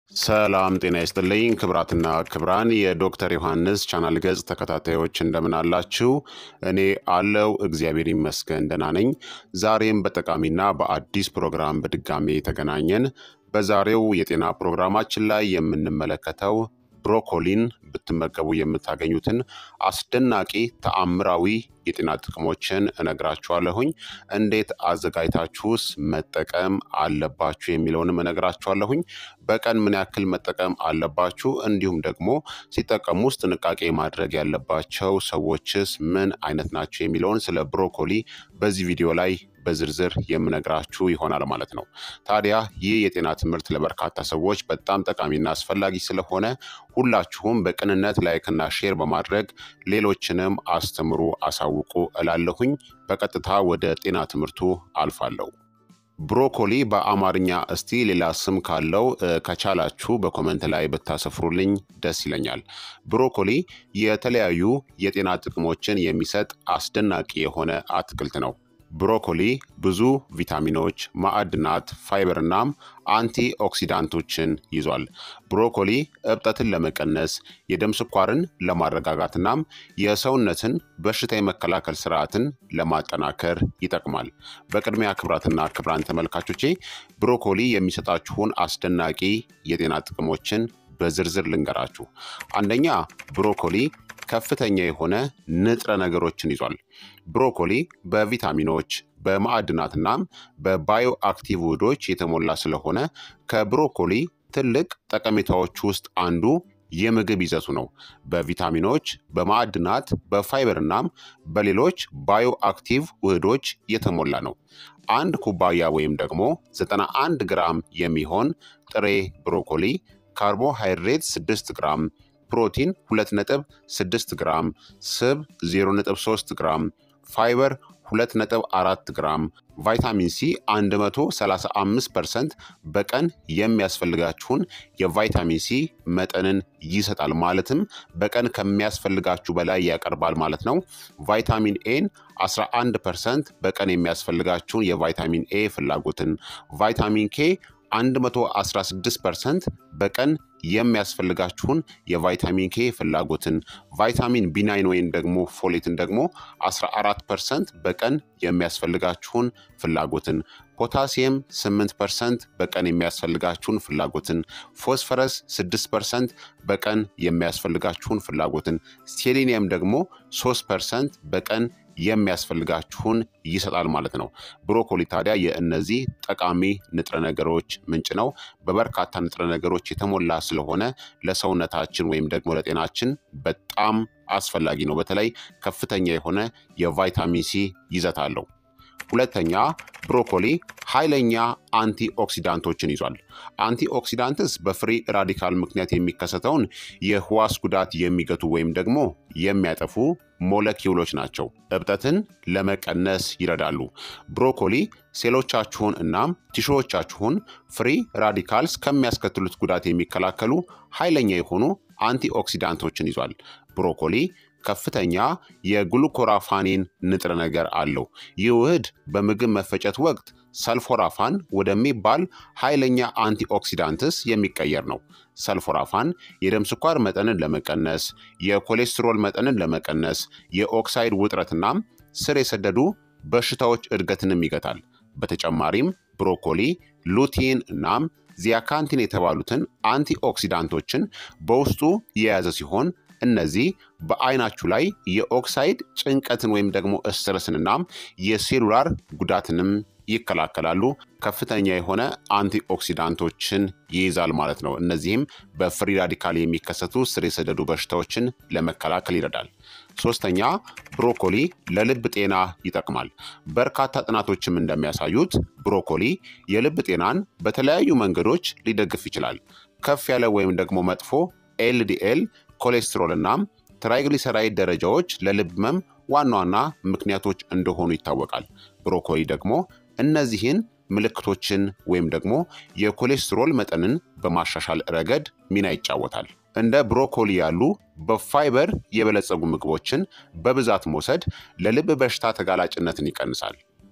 ሰላም ጤና ይስጥልኝ ክብራትና ክብራን የዶክተር ዮሐንስ ቻናል ገጽ ተከታታዮች እንደምን አላችሁ? እኔ አለው እግዚአብሔር ይመስገን ደህና ነኝ። ዛሬም በጠቃሚና በአዲስ ፕሮግራም በድጋሜ ተገናኘን። በዛሬው የጤና ፕሮግራማችን ላይ የምንመለከተው ብሮኮሊን ብትመገቡ የምታገኙትን አስደናቂ ተአምራዊ የጤና ጥቅሞችን እነግራችኋለሁኝ። እንዴት አዘጋጅታችሁስ መጠቀም አለባችሁ የሚለውንም እነግራችኋለሁኝ። በቀን ምን ያክል መጠቀም አለባችሁ፣ እንዲሁም ደግሞ ሲጠቀሙስ ጥንቃቄ ማድረግ ያለባቸው ሰዎችስ ምን አይነት ናቸው የሚለውን ስለ ብሮኮሊ በዚህ ቪዲዮ ላይ በዝርዝር የምነግራችሁ ይሆናል ማለት ነው። ታዲያ ይህ የጤና ትምህርት ለበርካታ ሰዎች በጣም ጠቃሚና አስፈላጊ ስለሆነ ሁላችሁም በቅንነት ላይክና ሼር በማድረግ ሌሎችንም አስተምሩ፣ አሳውቁ እላለሁኝ። በቀጥታ ወደ ጤና ትምህርቱ አልፋለሁ። ብሮኮሊ በአማርኛ እስቲ ሌላ ስም ካለው ከቻላችሁ በኮመንት ላይ ብታሰፍሩልኝ ደስ ይለኛል። ብሮኮሊ የተለያዩ የጤና ጥቅሞችን የሚሰጥ አስደናቂ የሆነ አትክልት ነው። ብሮኮሊ ብዙ ቪታሚኖች፣ ማዕድናት፣ ፋይበርናም አንቲ ኦክሲዳንቶችን ይዟል። ብሮኮሊ እብጠትን ለመቀነስ፣ የደም ስኳርን ለማረጋጋትናም የሰውነትን በሽታ የመከላከል ስርዓትን ለማጠናከር ይጠቅማል። በቅድሚያ ክብራትና ክብራን ተመልካቾቼ ብሮኮሊ የሚሰጣችሁን አስደናቂ የጤና ጥቅሞችን በዝርዝር ልንገራችሁ። አንደኛ፣ ብሮኮሊ ከፍተኛ የሆነ ንጥረ ነገሮችን ይዟል። ብሮኮሊ በቪታሚኖች በማዕድናትናም በባዮ አክቲቭ ውህዶች የተሞላ ስለሆነ ከብሮኮሊ ትልቅ ጠቀሜታዎች ውስጥ አንዱ የምግብ ይዘቱ ነው። በቪታሚኖች በማዕድናት በፋይበርናም በሌሎች ባዮ አክቲቭ ውህዶች የተሞላ ነው። አንድ ኩባያ ወይም ደግሞ 91 ግራም የሚሆን ጥሬ ብሮኮሊ ካርቦሃይድሬት 6 ግራም፣ ፕሮቲን 2.6 ግራም፣ ስብ 0.3 ግራም፣ ፋይበር 2.4 ግራም፣ ቫይታሚን ሲ 135% በቀን የሚያስፈልጋችሁን የቫይታሚን ሲ መጠንን ይሰጣል። ማለትም በቀን ከሚያስፈልጋችሁ በላይ ያቀርባል ማለት ነው። ቫይታሚን ኤን 11% በቀን የሚያስፈልጋችሁን የቫይታሚን ኤ ፍላጎትን፣ ቫይታሚን ኬ 116% በቀን የሚያስፈልጋችሁን የቫይታሚን ኬ ፍላጎትን፣ ቫይታሚን ቢ9 ወይም ደግሞ ፎሌትን ደግሞ 14% በቀን የሚያስፈልጋችሁን ፍላጎትን፣ ፖታሲየም 8% በቀን የሚያስፈልጋችሁን ፍላጎትን፣ ፎስፈረስ 6% በቀን የሚያስፈልጋችሁን ፍላጎትን፣ ሴሌኒየም ደግሞ 3% በቀን የሚያስፈልጋችሁን ይሰጣል ማለት ነው። ብሮኮሊ ታዲያ የእነዚህ ጠቃሚ ንጥረ ነገሮች ምንጭ ነው። በበርካታ ንጥረ ነገሮች የተሞላ ስለሆነ ለሰውነታችን ወይም ደግሞ ለጤናችን በጣም አስፈላጊ ነው። በተለይ ከፍተኛ የሆነ የቫይታሚን ሲ ይዘት አለው። ሁለተኛ፣ ብሮኮሊ ኃይለኛ አንቲ ኦክሲዳንቶችን ይዟል። አንቲ ኦክሲዳንትስ በፍሪ ራዲካል ምክንያት የሚከሰተውን የህዋስ ጉዳት የሚገቱ ወይም ደግሞ የሚያጠፉ ሞለኪውሎች ናቸው። እብጠትን ለመቀነስ ይረዳሉ። ብሮኮሊ ሴሎቻችሁን እናም ቲሹዎቻችሁን ፍሪ ራዲካልስ ከሚያስከትሉት ጉዳት የሚከላከሉ ኃይለኛ የሆኑ አንቲ ኦክሲዳንቶችን ይዟል። ብሮኮሊ ከፍተኛ የግሉኮራፋኒን ንጥረ ነገር አለው። ይህ ውህድ በምግብ መፈጨት ወቅት ሰልፎራፋን ወደሚባል ኃይለኛ አንቲኦክሲዳንትስ የሚቀየር ነው። ሰልፎራፋን የደም ስኳር መጠንን ለመቀነስ፣ የኮሌስትሮል መጠንን ለመቀነስ፣ የኦክሳይድ ውጥረትናም ስር የሰደዱ በሽታዎች እድገትንም ይገታል። በተጨማሪም ብሮኮሊ ሉቲን እናም ዚያካንቲን የተባሉትን አንቲኦክሲዳንቶችን በውስጡ የያዘ ሲሆን እነዚህ በአይናችሁ ላይ የኦክሳይድ ጭንቀትን ወይም ደግሞ ስትረስንናም የሴሉላር ጉዳትንም ይከላከላሉ። ከፍተኛ የሆነ አንቲኦክሲዳንቶችን ይይዛል ማለት ነው። እነዚህም በፍሪ ራዲካል የሚከሰቱ ስር የሰደዱ በሽታዎችን ለመከላከል ይረዳል። ሶስተኛ፣ ብሮኮሊ ለልብ ጤና ይጠቅማል። በርካታ ጥናቶችም እንደሚያሳዩት ብሮኮሊ የልብ ጤናን በተለያዩ መንገዶች ሊደግፍ ይችላል። ከፍ ያለ ወይም ደግሞ መጥፎ ኤልዲኤል ኮሌስትሮል እናም ትራይግሊሰራይድ ደረጃዎች ለልብ ህመም ዋና ዋና ምክንያቶች እንደሆኑ ይታወቃል። ብሮኮሊ ደግሞ እነዚህን ምልክቶችን ወይም ደግሞ የኮሌስትሮል መጠንን በማሻሻል ረገድ ሚና ይጫወታል። እንደ ብሮኮሊ ያሉ በፋይበር የበለጸጉ ምግቦችን በብዛት መውሰድ ለልብ በሽታ ተጋላጭነትን ይቀንሳል።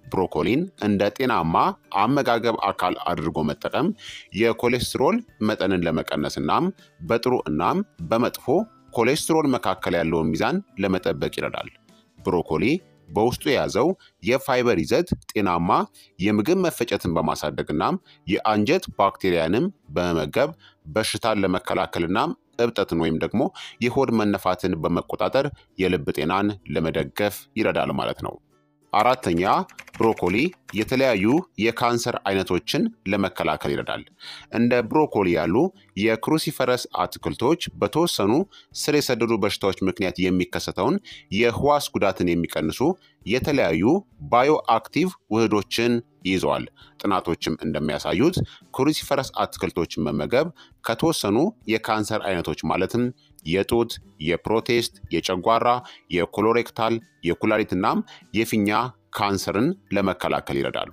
ብሮኮሊን እንደ ጤናማ አመጋገብ አካል አድርጎ መጠቀም የኮሌስትሮል መጠንን ለመቀነስ እናም በጥሩ እናም በመጥፎ ኮሌስትሮል መካከል ያለውን ሚዛን ለመጠበቅ ይረዳል። ብሮኮሊ በውስጡ የያዘው የፋይበር ይዘት ጤናማ የምግብ መፈጨትን በማሳደግ እናም የአንጀት ባክቴሪያንም በመመገብ በሽታን ለመከላከል እናም እብጠትን ወይም ደግሞ የሆድ መነፋትን በመቆጣጠር የልብ ጤናን ለመደገፍ ይረዳል ማለት ነው። አራተኛ ብሮኮሊ የተለያዩ የካንሰር አይነቶችን ለመከላከል ይረዳል። እንደ ብሮኮሊ ያሉ የክሩሲፈረስ አትክልቶች በተወሰኑ ስር የሰደዱ በሽታዎች ምክንያት የሚከሰተውን የህዋስ ጉዳትን የሚቀንሱ የተለያዩ ባዮ አክቲቭ ውህዶችን ይዘዋል። ጥናቶችም እንደሚያሳዩት ክሩሲፈረስ አትክልቶችን መመገብ ከተወሰኑ የካንሰር አይነቶች ማለትም የጡት፣ የፕሮቴስት፣ የጨጓራ፣ የኮሎሬክታል፣ የኩላሊትናም የፊኛ ካንሰርን ለመከላከል ይረዳሉ።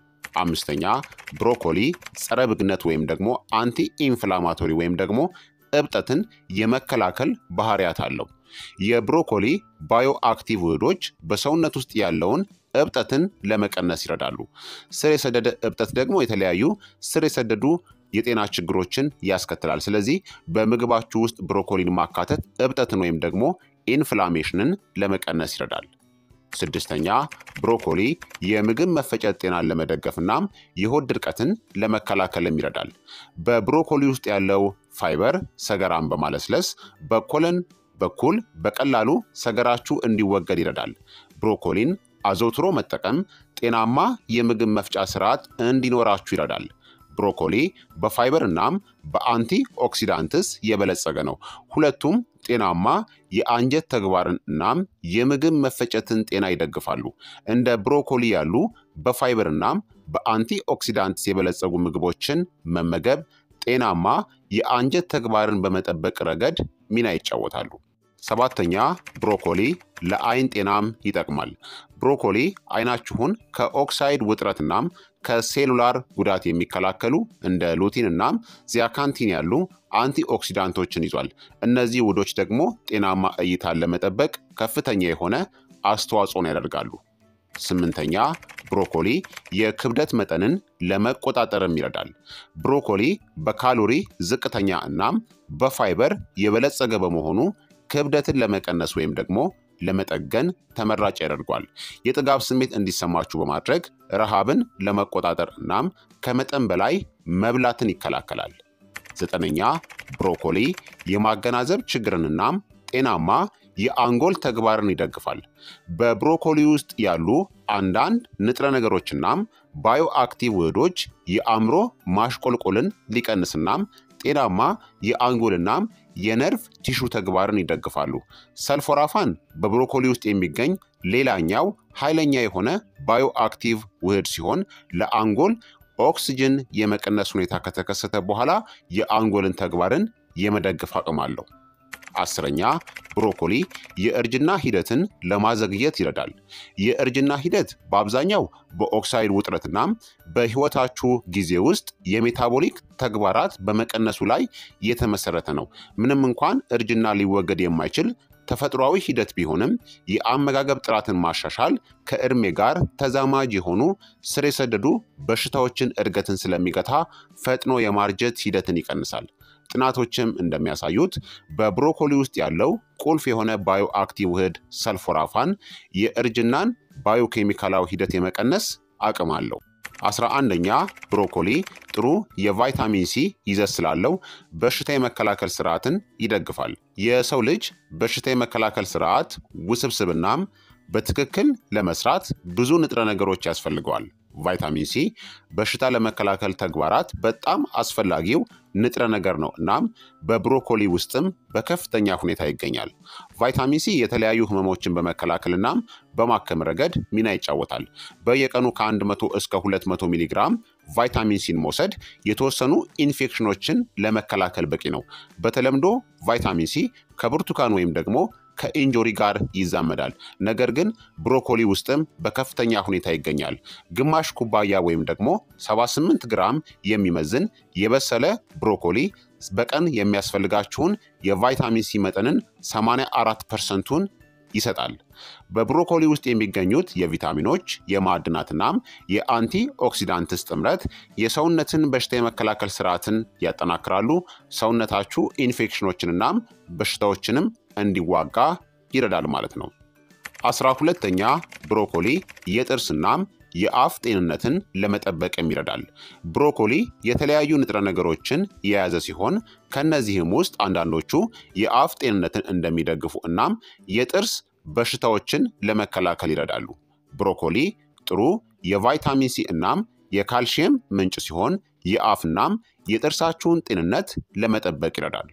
አምስተኛ ብሮኮሊ ጸረ ብግነት ወይም ደግሞ አንቲ ኢንፍላማቶሪ ወይም ደግሞ እብጠትን የመከላከል ባህሪያት አለው። የብሮኮሊ ባዮ አክቲቭ ውህዶች በሰውነት ውስጥ ያለውን እብጠትን ለመቀነስ ይረዳሉ። ስር የሰደደ እብጠት ደግሞ የተለያዩ ስር የሰደዱ የጤና ችግሮችን ያስከትላል። ስለዚህ በምግባችሁ ውስጥ ብሮኮሊን ማካተት እብጠትን ወይም ደግሞ ኢንፍላሜሽንን ለመቀነስ ይረዳል። ስድስተኛ ብሮኮሊ የምግብ መፈጨት ጤናን ለመደገፍ እናም የሆድ ድርቀትን ለመከላከልም ይረዳል። በብሮኮሊ ውስጥ ያለው ፋይበር ሰገራን በማለስለስ በኮለን በኩል በቀላሉ ሰገራችሁ እንዲወገድ ይረዳል። ብሮኮሊን አዘውትሮ መጠቀም ጤናማ የምግብ መፍጫ ስርዓት እንዲኖራችሁ ይረዳል። ብሮኮሊ በፋይበር እናም በአንቲ ኦክሲዳንትስ የበለጸገ ነው። ሁለቱም ጤናማ የአንጀት ተግባርን እናም የምግብ መፈጨትን ጤና ይደግፋሉ። እንደ ብሮኮሊ ያሉ በፋይበር እናም በአንቲ ኦክሲዳንትስ የበለጸጉ ምግቦችን መመገብ ጤናማ የአንጀት ተግባርን በመጠበቅ ረገድ ሚና ይጫወታሉ። ሰባተኛ ብሮኮሊ ለአይን ጤናም ይጠቅማል። ብሮኮሊ አይናችሁን ከኦክሳይድ ውጥረት እናም ከሴሉላር ጉዳት የሚከላከሉ እንደ ሉቲን እናም ዚያካንቲን ያሉ አንቲኦክሲዳንቶችን ይዟል። እነዚህ ውህዶች ደግሞ ጤናማ እይታን ለመጠበቅ ከፍተኛ የሆነ አስተዋጽኦን ያደርጋሉ። ስምንተኛ ብሮኮሊ የክብደት መጠንን ለመቆጣጠርም ይረዳል። ብሮኮሊ በካሎሪ ዝቅተኛ እናም በፋይበር የበለጸገ በመሆኑ ክብደትን ለመቀነስ ወይም ደግሞ ለመጠገን ተመራጭ ያደርጓል። የጥጋብ ስሜት እንዲሰማችሁ በማድረግ ረሃብን ለመቆጣጠር እናም ከመጠን በላይ መብላትን ይከላከላል። ዘጠነኛ ብሮኮሊ የማገናዘብ ችግርን እናም ጤናማ የአንጎል ተግባርን ይደግፋል። በብሮኮሊ ውስጥ ያሉ አንዳንድ ንጥረ ነገሮችናም ባዮ አክቲቭ ውህዶች የአእምሮ ማሽቆልቆልን ሊቀንስናም ጤናማ የአንጎልናም የነርቭ ቲሹ ተግባርን ይደግፋሉ። ሰልፎራፋን በብሮኮሊ ውስጥ የሚገኝ ሌላኛው ኃይለኛ የሆነ ባዮ አክቲቭ ውህድ ሲሆን ለአንጎል ኦክስጅን የመቀነስ ሁኔታ ከተከሰተ በኋላ የአንጎልን ተግባርን የመደገፍ አቅም አለው። አስረኛ ብሮኮሊ የእርጅና ሂደትን ለማዘግየት ይረዳል። የእርጅና ሂደት በአብዛኛው በኦክሳይድ ውጥረትናም በህይወታችሁ ጊዜ ውስጥ የሜታቦሊክ ተግባራት በመቀነሱ ላይ የተመሰረተ ነው። ምንም እንኳን እርጅና ሊወገድ የማይችል ተፈጥሯዊ ሂደት ቢሆንም የአመጋገብ ጥራትን ማሻሻል ከእድሜ ጋር ተዛማጅ የሆኑ ስር የሰደዱ በሽታዎችን እድገትን ስለሚገታ ፈጥኖ የማርጀት ሂደትን ይቀንሳል። ጥናቶችም እንደሚያሳዩት በብሮኮሊ ውስጥ ያለው ቁልፍ የሆነ ባዮ አክቲቭ ውህድ ሰልፎራፋን የእርጅናን ባዮኬሚካላዊ ሂደት የመቀነስ አቅም አለው። 11ኛ ብሮኮሊ ጥሩ የቫይታሚን ሲ ይዘት ስላለው በሽታ የመከላከል ስርዓትን ይደግፋል። የሰው ልጅ በሽታ የመከላከል ስርዓት ውስብስብናም በትክክል ለመስራት ብዙ ንጥረ ነገሮች ያስፈልገዋል። ቫይታሚን ሲ በሽታ ለመከላከል ተግባራት በጣም አስፈላጊው ንጥረ ነገር ነው። እናም በብሮኮሊ ውስጥም በከፍተኛ ሁኔታ ይገኛል። ቫይታሚን ሲ የተለያዩ ህመሞችን በመከላከል እናም በማከም ረገድ ሚና ይጫወታል። በየቀኑ ከ100 እስከ 200 ሚሊግራም ቫይታሚን ሲን መውሰድ የተወሰኑ ኢንፌክሽኖችን ለመከላከል በቂ ነው። በተለምዶ ቫይታሚን ሲ ከብርቱካን ወይም ደግሞ ከኢንጆሪ ጋር ይዛመዳል። ነገር ግን ብሮኮሊ ውስጥም በከፍተኛ ሁኔታ ይገኛል። ግማሽ ኩባያ ወይም ደግሞ 78 ግራም የሚመዝን የበሰለ ብሮኮሊ በቀን የሚያስፈልጋችሁን የቫይታሚን ሲ መጠንን 84%ን ይሰጣል። በብሮኮሊ ውስጥ የሚገኙት የቪታሚኖች የማዕድናትናም የአንቲ ኦክሲዳንትስ ጥምረት የሰውነትን በሽታ የመከላከል ስርዓትን ያጠናክራሉ። ሰውነታችሁ ኢንፌክሽኖችንናም በሽታዎችንም እንዲዋጋ ይረዳል ማለት ነው። 12ኛ ብሮኮሊ የጥርስናም የአፍ ጤንነትን ለመጠበቅም ይረዳል። ብሮኮሊ የተለያዩ ንጥረ ነገሮችን የያዘ ሲሆን ከነዚህም ውስጥ አንዳንዶቹ የአፍ ጤንነትን እንደሚደግፉ እናም የጥርስ በሽታዎችን ለመከላከል ይረዳሉ። ብሮኮሊ ጥሩ የቫይታሚን ሲ እናም የካልሲየም ምንጭ ሲሆን የአፍናም የጥርሳችሁን ጤንነት ለመጠበቅ ይረዳል።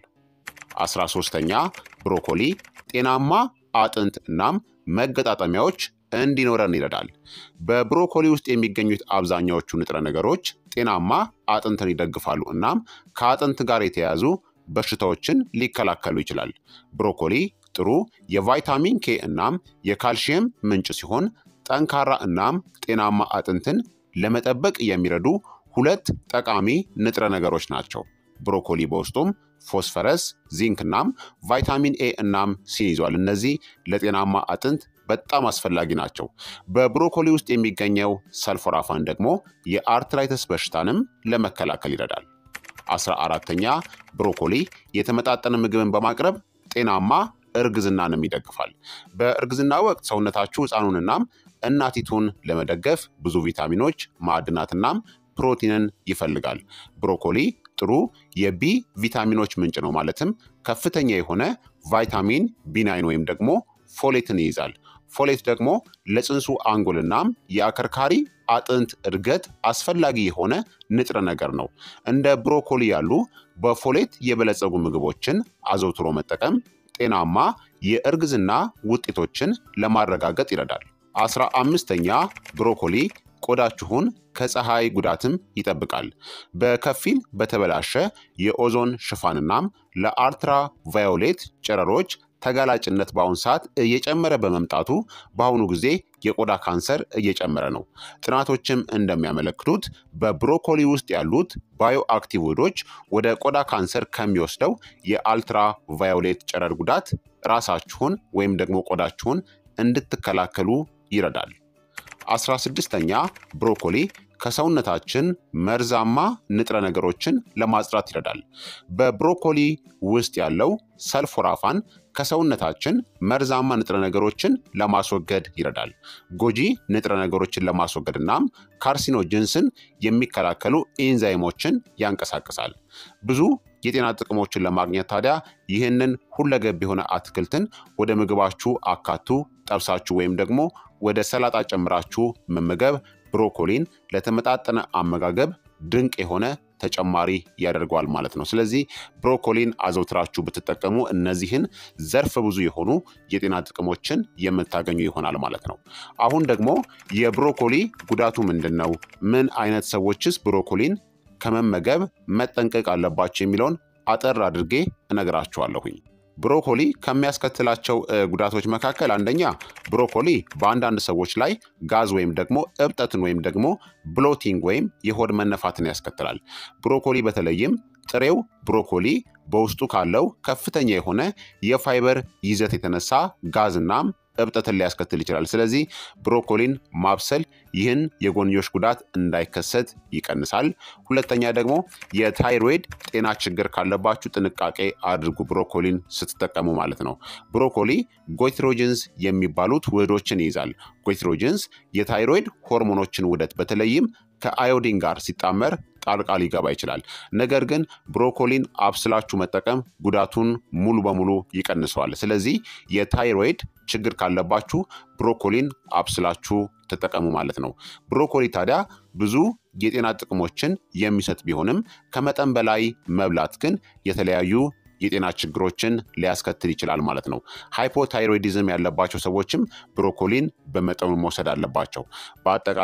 13ኛ ብሮኮሊ ጤናማ አጥንት እናም መገጣጠሚያዎች እንዲኖረን ይረዳል። በብሮኮሊ ውስጥ የሚገኙት አብዛኛዎቹ ንጥረ ነገሮች ጤናማ አጥንትን ይደግፋሉ እናም ከአጥንት ጋር የተያያዙ በሽታዎችን ሊከላከሉ ይችላል። ብሮኮሊ ጥሩ የቫይታሚን ኬ እናም የካልሲየም ምንጭ ሲሆን ጠንካራ እናም ጤናማ አጥንትን ለመጠበቅ የሚረዱ ሁለት ጠቃሚ ንጥረ ነገሮች ናቸው። ብሮኮሊ በውስጡም ፎስፈረስ፣ ዚንክ እናም ቫይታሚን ኤ እናም ሲን ይዟል። እነዚህ ለጤናማ አጥንት በጣም አስፈላጊ ናቸው። በብሮኮሊ ውስጥ የሚገኘው ሰልፎራፋን ደግሞ የአርትራይተስ በሽታንም ለመከላከል ይረዳል። 14ኛ ብሮኮሊ የተመጣጠነ ምግብን በማቅረብ ጤናማ እርግዝናንም ይደግፋል። በእርግዝና ወቅት ሰውነታችሁ ሕፃኑንናም እናቲቱን ለመደገፍ ብዙ ቪታሚኖች፣ ማዕድናትናም ፕሮቲንን ይፈልጋል። ብሮኮሊ ጥሩ የቢ ቪታሚኖች ምንጭ ነው። ማለትም ከፍተኛ የሆነ ቫይታሚን ቢ9 ወይም ደግሞ ፎሌትን ይይዛል። ፎሌት ደግሞ ለጽንሱ አንጎልናም የአከርካሪ አጥንት እድገት አስፈላጊ የሆነ ንጥረ ነገር ነው። እንደ ብሮኮሊ ያሉ በፎሌት የበለጸጉ ምግቦችን አዘውትሮ መጠቀም ጤናማ የእርግዝና ውጤቶችን ለማረጋገጥ ይረዳል። 15ኛ ብሮኮሊ ቆዳችሁን ከፀሐይ ጉዳትም ይጠብቃል። በከፊል በተበላሸ የኦዞን ሽፋንናም ለአልትራ ቫዮሌት ጨረሮች ተጋላጭነት በአሁኑ ሰዓት እየጨመረ በመምጣቱ በአሁኑ ጊዜ የቆዳ ካንሰር እየጨመረ ነው። ጥናቶችም እንደሚያመለክቱት በብሮኮሊ ውስጥ ያሉት ባዮ አክቲቭ ውህዶች ወደ ቆዳ ካንሰር ከሚወስደው የአልትራ ቫዮሌት ጨረር ጉዳት ራሳችሁን ወይም ደግሞ ቆዳችሁን እንድትከላከሉ ይረዳል። 16ኛ ብሮኮሊ ከሰውነታችን መርዛማ ንጥረ ነገሮችን ለማጽዳት ይረዳል። በብሮኮሊ ውስጥ ያለው ሰልፎራፋን ከሰውነታችን መርዛማ ንጥረ ነገሮችን ለማስወገድ ይረዳል። ጎጂ ንጥረ ነገሮችን ለማስወገድ እናም ካርሲኖጅንስን የሚከላከሉ ኤንዛይሞችን ያንቀሳቅሳል። ብዙ የጤና ጥቅሞችን ለማግኘት ታዲያ ይህንን ሁለገብ የሆነ አትክልትን ወደ ምግባችሁ አካቱ። ጠብሳችሁ ወይም ደግሞ ወደ ሰላጣ ጨምራችሁ መመገብ ብሮኮሊን ለተመጣጠነ አመጋገብ ድንቅ የሆነ ተጨማሪ ያደርገዋል ማለት ነው። ስለዚህ ብሮኮሊን አዘውትራችሁ ብትጠቀሙ እነዚህን ዘርፈ ብዙ የሆኑ የጤና ጥቅሞችን የምታገኙ ይሆናል ማለት ነው። አሁን ደግሞ የብሮኮሊ ጉዳቱ ምንድን ነው? ምን አይነት ሰዎችስ ብሮኮሊን ከመመገብ መጠንቀቅ አለባቸው የሚለውን አጠር አድርጌ እነግራችኋለሁኝ። ብሮኮሊ ከሚያስከትላቸው ጉዳቶች መካከል አንደኛ ብሮኮሊ በአንዳንድ ሰዎች ላይ ጋዝ ወይም ደግሞ እብጠትን ወይም ደግሞ ብሎቲንግ ወይም የሆድ መነፋትን ያስከትላል። ብሮኮሊ በተለይም ጥሬው ብሮኮሊ በውስጡ ካለው ከፍተኛ የሆነ የፋይበር ይዘት የተነሳ ጋዝናም እብጠትን ሊያስከትል ይችላል። ስለዚህ ብሮኮሊን ማብሰል ይህን የጎንዮሽ ጉዳት እንዳይከሰት ይቀንሳል። ሁለተኛ ደግሞ የታይሮይድ ጤና ችግር ካለባችሁ ጥንቃቄ አድርጉ፣ ብሮኮሊን ስትጠቀሙ ማለት ነው። ብሮኮሊ ጎይትሮጅንስ የሚባሉት ውህዶችን ይይዛል። ጎይትሮጅንስ የታይሮይድ ሆርሞኖችን ውህደት በተለይም ከአዮዲን ጋር ሲጣመር ጣልቃ ሊገባ ይችላል። ነገር ግን ብሮኮሊን አብስላችሁ መጠቀም ጉዳቱን ሙሉ በሙሉ ይቀንሰዋል። ስለዚህ የታይሮይድ ችግር ካለባችሁ ብሮኮሊን አብስላችሁ ተጠቀሙ ማለት ነው። ብሮኮሊ ታዲያ ብዙ የጤና ጥቅሞችን የሚሰጥ ቢሆንም ከመጠን በላይ መብላት ግን የተለያዩ የጤና ችግሮችን ሊያስከትል ይችላል ማለት ነው። ሃይፖታይሮይዲዝም ያለባቸው ሰዎችም ብሮኮሊን በመጠኑ መውሰድ አለባቸው። በአጠቃላይ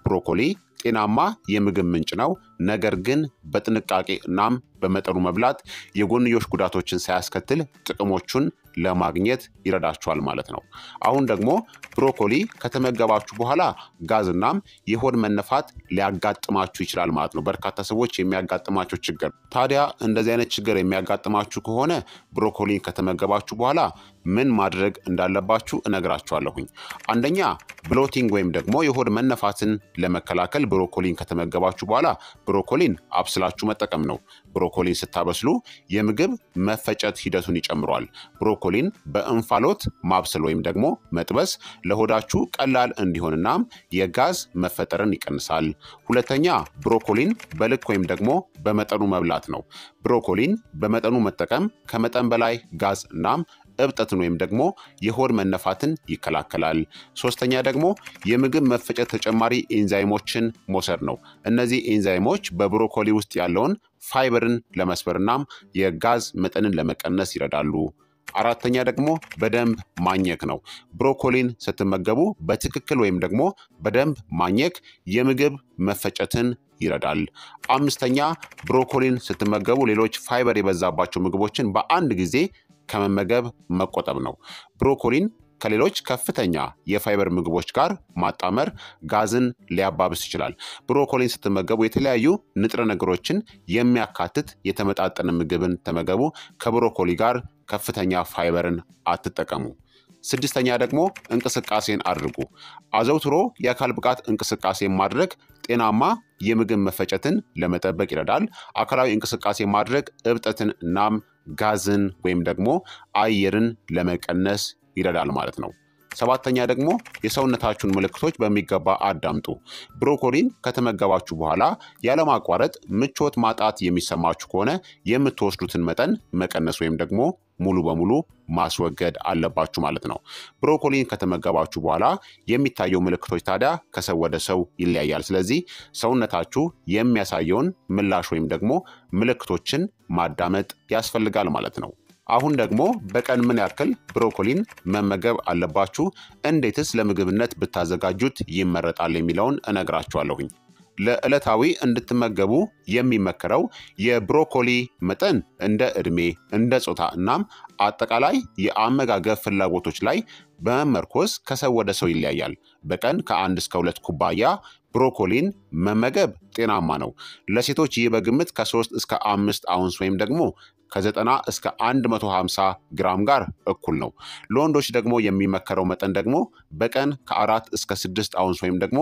ብሮኮሊ ጤናማ የምግብ ምንጭ ነው። ነገር ግን በጥንቃቄ እናም በመጠኑ መብላት የጎንዮሽ ጉዳቶችን ሳያስከትል ጥቅሞቹን ለማግኘት ይረዳችኋል ማለት ነው። አሁን ደግሞ ብሮኮሊ ከተመገባችሁ በኋላ ጋዝናም የሆድ መነፋት ሊያጋጥማችሁ ይችላል ማለት ነው። በርካታ ሰዎች የሚያጋጥማቸው ችግር። ታዲያ እንደዚህ አይነት ችግር የሚያጋጥማችሁ ከሆነ ብሮኮሊን ከተመገባችሁ በኋላ ምን ማድረግ እንዳለባችሁ እነግራችኋለሁኝ። አንደኛ ብሎቲንግ ወይም ደግሞ የሆድ መነፋትን ለመከላከል ብሮኮሊን ከተመገባችሁ በኋላ ብሮኮሊን አብስላችሁ መጠቀም ነው። ብሮኮሊን ስታበስሉ የምግብ መፈጨት ሂደቱን ይጨምሯል። ብሮኮሊን በእንፋሎት ማብሰል ወይም ደግሞ መጥበስ ለሆዳችሁ ቀላል እንዲሆንና የጋዝ መፈጠርን ይቀንሳል። ሁለተኛ ብሮኮሊን በልክ ወይም ደግሞ በመጠኑ መብላት ነው። ብሮኮሊን በመጠኑ መጠቀም ከመጠን በላይ ጋዝ እናም እብጠትን ወይም ደግሞ የሆድ መነፋትን ይከላከላል። ሶስተኛ ደግሞ የምግብ መፈጨት ተጨማሪ ኤንዛይሞችን መውሰድ ነው። እነዚህ ኤንዛይሞች በብሮኮሊ ውስጥ ያለውን ፋይበርን ለመስበርናም የጋዝ መጠንን ለመቀነስ ይረዳሉ። አራተኛ ደግሞ በደንብ ማኘክ ነው። ብሮኮሊን ስትመገቡ በትክክል ወይም ደግሞ በደንብ ማኘክ የምግብ መፈጨትን ይረዳል። አምስተኛ ብሮኮሊን ስትመገቡ ሌሎች ፋይበር የበዛባቸው ምግቦችን በአንድ ጊዜ ከመመገብ መቆጠብ ነው። ብሮኮሊን ከሌሎች ከፍተኛ የፋይበር ምግቦች ጋር ማጣመር ጋዝን ሊያባብስ ይችላል። ብሮኮሊን ስትመገቡ የተለያዩ ንጥረ ነገሮችን የሚያካትት የተመጣጠነ ምግብን ተመገቡ። ከብሮኮሊ ጋር ከፍተኛ ፋይበርን አትጠቀሙ። ስድስተኛ ደግሞ እንቅስቃሴን አድርጉ። አዘውትሮ የአካል ብቃት እንቅስቃሴ ማድረግ ጤናማ የምግብ መፈጨትን ለመጠበቅ ይረዳል። አካላዊ እንቅስቃሴ ማድረግ እብጠትን እናም ጋዝን ወይም ደግሞ አየርን ለመቀነስ ይረዳል ማለት ነው። ሰባተኛ ደግሞ የሰውነታችሁን ምልክቶች በሚገባ አዳምጡ። ብሮኮሊን ከተመገባችሁ በኋላ ያለማቋረጥ ምቾት ማጣት የሚሰማችሁ ከሆነ የምትወስዱትን መጠን መቀነስ ወይም ደግሞ ሙሉ በሙሉ ማስወገድ አለባችሁ ማለት ነው። ብሮኮሊን ከተመገባችሁ በኋላ የሚታየው ምልክቶች ታዲያ ከሰው ወደ ሰው ይለያያል። ስለዚህ ሰውነታችሁ የሚያሳየውን ምላሽ ወይም ደግሞ ምልክቶችን ማዳመጥ ያስፈልጋል ማለት ነው። አሁን ደግሞ በቀን ምን ያክል ብሮኮሊን መመገብ አለባችሁ፣ እንዴትስ ለምግብነት ብታዘጋጁት ይመረጣል የሚለውን እነግራችኋለሁኝ። ለዕለታዊ እንድትመገቡ የሚመከረው የብሮኮሊ መጠን እንደ ዕድሜ፣ እንደ ጾታ እናም አጠቃላይ የአመጋገብ ፍላጎቶች ላይ በመመርኮዝ ከሰው ወደ ሰው ይለያያል። በቀን ከ1 እስከ 2 ኩባያ ብሮኮሊን መመገብ ጤናማ ነው። ለሴቶች ይህ በግምት ከ3 እስከ 5 አውንስ ወይም ደግሞ ከ90 እስከ 150 ግራም ጋር እኩል ነው። ለወንዶች ደግሞ የሚመከረው መጠን ደግሞ በቀን ከ4 እስከ 6 አውንስ ወይም ደግሞ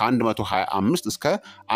ከ125 እስከ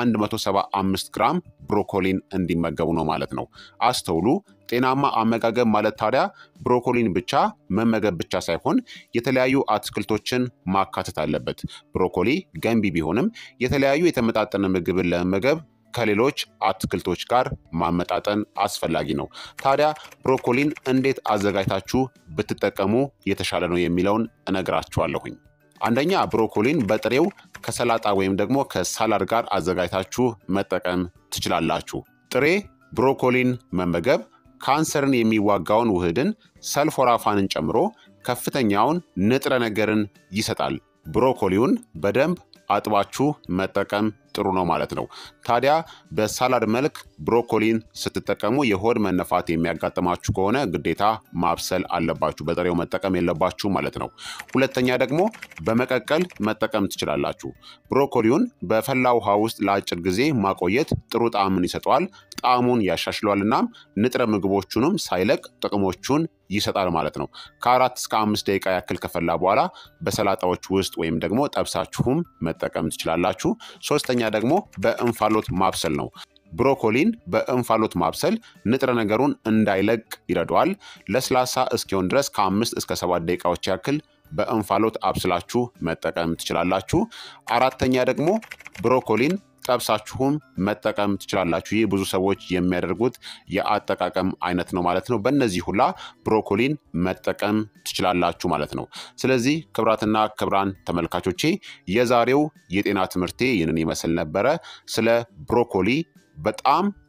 175 ግራም ብሮኮሊን እንዲመገቡ ነው ማለት ነው። አስተውሉ። ጤናማ አመጋገብ ማለት ታዲያ ብሮኮሊን ብቻ መመገብ ብቻ ሳይሆን የተለያዩ አትክልቶችን ማካተት አለበት። ብሮኮሊ ገንቢ ቢሆንም የተለያዩ የተመጣጠነ ምግብን ለመመገብ ከሌሎች አትክልቶች ጋር ማመጣጠን አስፈላጊ ነው። ታዲያ ብሮኮሊን እንዴት አዘጋጅታችሁ ብትጠቀሙ የተሻለ ነው የሚለውን እነግራችኋለሁኝ። አንደኛ ብሮኮሊን በጥሬው ከሰላጣ ወይም ደግሞ ከሳላድ ጋር አዘጋጅታችሁ መጠቀም ትችላላችሁ። ጥሬ ብሮኮሊን መመገብ ካንሰርን የሚዋጋውን ውህድን ሰልፎራፋንን ጨምሮ ከፍተኛውን ንጥረ ነገርን ይሰጣል። ብሮኮሊውን በደንብ አጥባችሁ መጠቀም ጥሩ ነው ማለት ነው። ታዲያ በሳላድ መልክ ብሮኮሊን ስትጠቀሙ የሆድ መነፋት የሚያጋጥማችሁ ከሆነ ግዴታ ማብሰል አለባችሁ። በጥሬው መጠቀም የለባችሁ ማለት ነው። ሁለተኛ ደግሞ በመቀቀል መጠቀም ትችላላችሁ። ብሮኮሊውን በፈላ ውሃ ውስጥ ለአጭር ጊዜ ማቆየት ጥሩ ጣዕምን ይሰጠዋል፣ ጣዕሙን ያሻሽለዋል እናም ንጥረ ምግቦቹንም ሳይለቅ ጥቅሞቹን ይሰጣል ማለት ነው። ከ4 እስከ 5 ደቂቃ ያክል ከፈላ በኋላ በሰላጣዎች ውስጥ ወይም ደግሞ ጠብሳችሁም መጠቀም ትችላላችሁ። ሶስተኛ ደግሞ በእንፋሎት ማብሰል ነው። ብሮኮሊን በእንፋሎት ማብሰል ንጥረ ነገሩን እንዳይለቅ ይረዳዋል። ለስላሳ እስኪሆን ድረስ ከ5 እስከ 7 ደቂቃዎች ያክል በእንፋሎት አብስላችሁ መጠቀም ትችላላችሁ። አራተኛ ደግሞ ብሮኮሊን ጠብሳችሁም መጠቀም ትችላላችሁ። ይህ ብዙ ሰዎች የሚያደርጉት የአጠቃቀም አይነት ነው ማለት ነው። በእነዚህ ሁላ ብሮኮሊን መጠቀም ትችላላችሁ ማለት ነው። ስለዚህ ክቡራትና ክቡራን ተመልካቾቼ የዛሬው የጤና ትምህርቴ ይህንን ይመስል ነበረ። ስለ ብሮኮሊ በጣም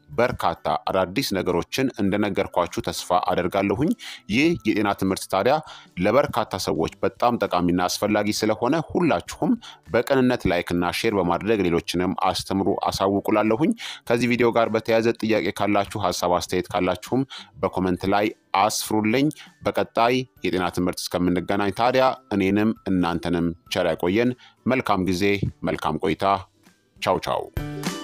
በርካታ አዳዲስ ነገሮችን እንደነገርኳችሁ ተስፋ አደርጋለሁኝ። ይህ የጤና ትምህርት ታዲያ ለበርካታ ሰዎች በጣም ጠቃሚና አስፈላጊ ስለሆነ ሁላችሁም በቅንነት ላይክና ሼር በማድረግ ሌሎችንም አስተምሩ አሳውቁላለሁኝ። ከዚህ ቪዲዮ ጋር በተያያዘ ጥያቄ ካላችሁ፣ ሀሳብ አስተያየት ካላችሁም በኮመንት ላይ አስፍሩልኝ። በቀጣይ የጤና ትምህርት እስከምንገናኝ ታዲያ እኔንም እናንተንም ቸር ያቆየን። መልካም ጊዜ፣ መልካም ቆይታ። ቻው ቻው።